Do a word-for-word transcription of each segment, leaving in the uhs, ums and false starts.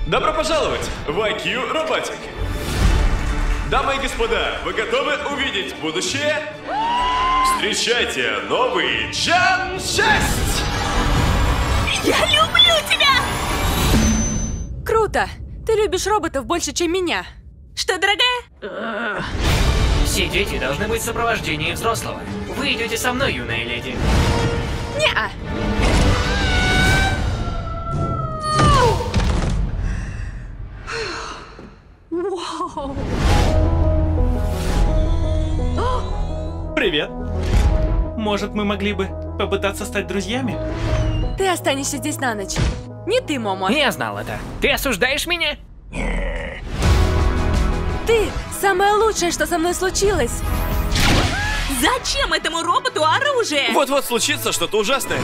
Добро пожаловать в ай кью Robotic. Дамы и господа, вы готовы увидеть будущее? Встречайте новый Джен шесть! Я люблю тебя! Круто! Ты любишь роботов больше, чем меня. Что, дорогая? Все дети должны быть в сопровождении взрослого. Вы идете со мной, юная леди. Не-а. Вау. Привет. Может, мы могли бы попытаться стать друзьями? Ты останешься здесь на ночь. Не ты, Момо. Я знал это. Ты осуждаешь меня? Ты самое лучшее, что со мной случилось. Зачем этому роботу оружие? Вот-вот случится что-то ужасное.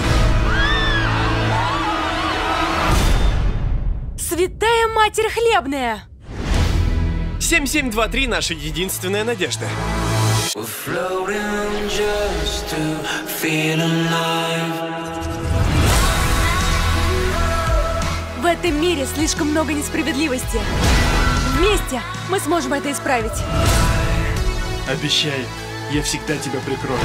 Святая Матерь Хлебная! семь семь два три наша единственная надежда. В этом мире слишком много несправедливости. Вместе мы сможем это исправить. Обещаю, я всегда тебя прикрою.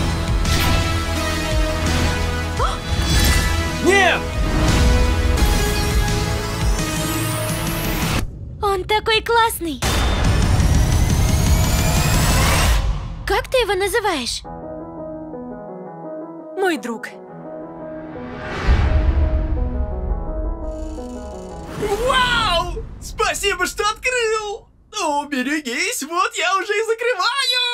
Нет! Он такой классный. Как ты его называешь? Мой друг. Вау! Спасибо, что открыл! Ну, берегись, вот я уже и закрываю!